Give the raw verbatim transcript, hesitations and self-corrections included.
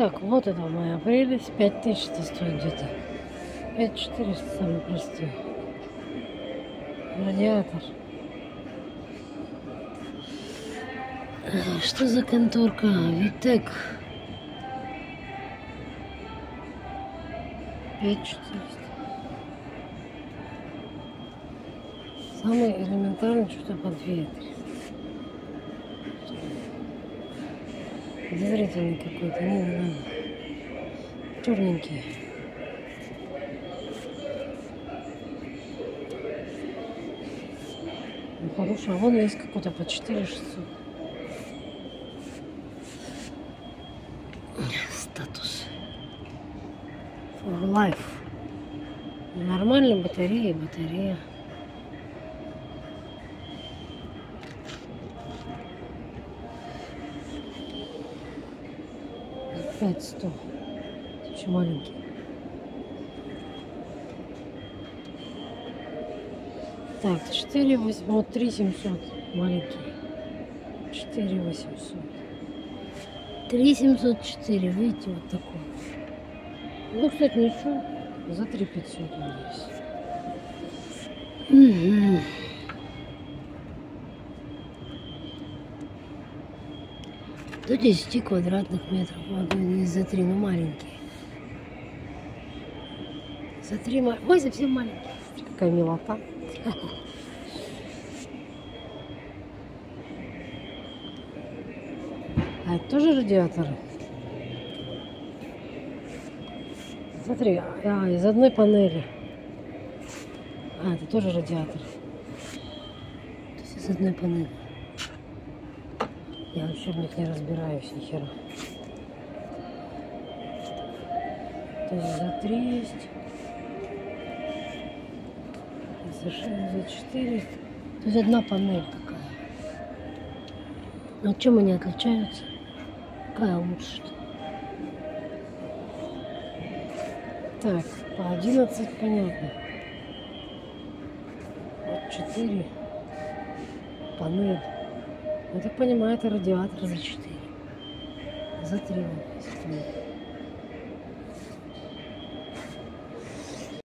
Так, вот это моя прелесть. пять тысяч стоит где-то. пять четыреста самый простой. Радиатор. Что за конторка? Витек. пять четыреста. Самый элементарный что-то под ветер. Подозрительный какой-то, не знаю. Черненький. Ну, хороший. А вон есть какой-то по четыре шестьсот. Статус. For life. Нормальная батарея, батарея. пять сто. Еще маленький. Так, четыре восемьсот. Вот три семьсот. Маленький. четыре восемьсот. три семьсот четыре. Видите, вот такой. Ну, кстати, ничего. За три пятьсот он есть. Угу. До десяти квадратных метров. Вот не за три, но маленькие. За три маленькие. Ой, совсем маленькие. Какая милота. А это тоже радиаторы? Смотри, а, из одной панели. А, это тоже радиатор. То есть из одной панели. Я вообще в них не разбираюсь ни хера. То есть за три есть. За шесть, за четыре. То есть одна панель такая. Но чем они отличаются? Какая лучше? Так, по одиннадцать понятно. Вот четыре панель. Я так понимаю, это радиатор за четыре. За три.